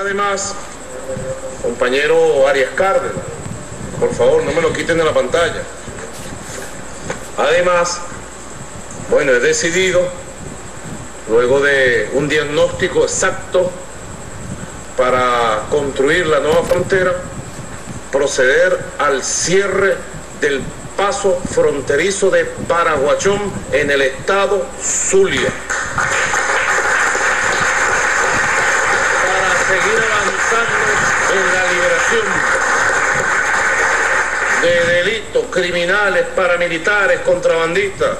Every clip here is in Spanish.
además, compañero Arias Cárdenas, por favor, no me lo quiten de la pantalla. Además, bueno, he decidido, luego de un diagnóstico exacto para construir la nueva frontera, proceder al cierre del paso fronterizo de Paraguachón en el estado Zulia, para seguir avanzando en la liberación de delitos criminales, paramilitares, contrabandistas.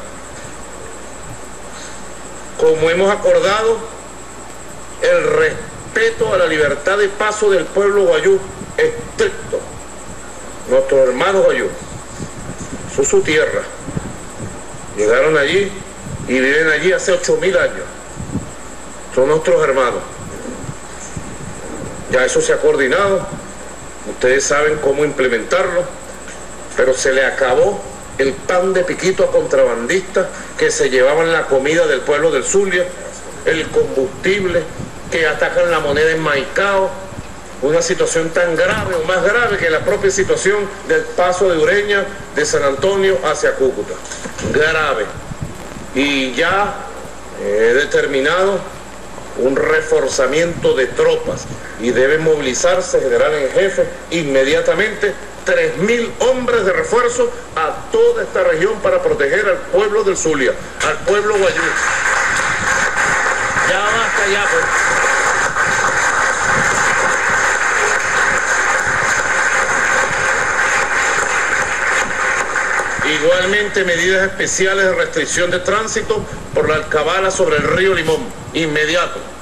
Como hemos acordado, el respeto a la libertad de paso del pueblo guayú estricto. Nuestros hermanos guayú, eso es su tierra, llegaron allí y viven allí hace 8.000 años, son nuestros hermanos. Ya eso se ha coordinado, ustedes saben cómo implementarlo, pero se le acabó el pan de piquito a contrabandistas que se llevaban la comida del pueblo del Zulia, el combustible, que atacan la moneda en Maicao, una situación tan grave o más grave que la propia situación del paso de Ureña de San Antonio hacia Cúcuta. Grave. Y ya he determinado un reforzamiento de tropas y debe movilizarse, general en jefe, inmediatamente 3.000 hombres de refuerzo a toda esta región para proteger al pueblo del Zulia, al pueblo guayú. Ya basta ya, pues. Igualmente, medidas especiales de restricción de tránsito por la alcabala sobre el río Limón, inmediato.